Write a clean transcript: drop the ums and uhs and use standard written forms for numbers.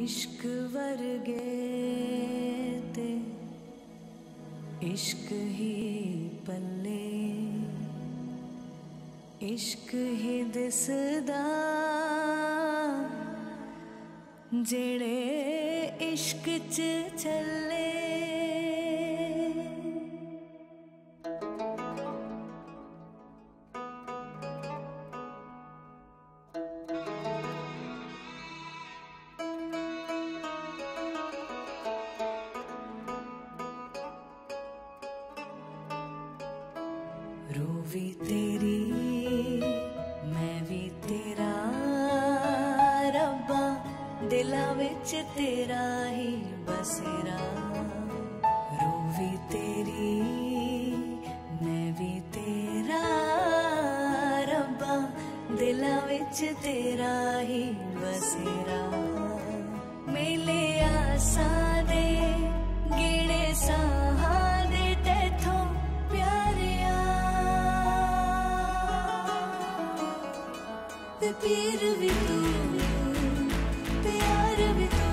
इश्क वर्गे ते इश्क ही पल्ले, इश्क ही दिसदा जेड़े इश्क च चले। रूह भी तेरी मैं भी तेरा, रब्बा दिला विच तेरा ही बसेरा। रूह भी तेरी मैं भी तेरा, रब्बा दिला विच तेरा ही बसेरा। मेले आसा दे गिणे साहा दे तैथों प्यारिया, पीर भी तू प्यार भी तू।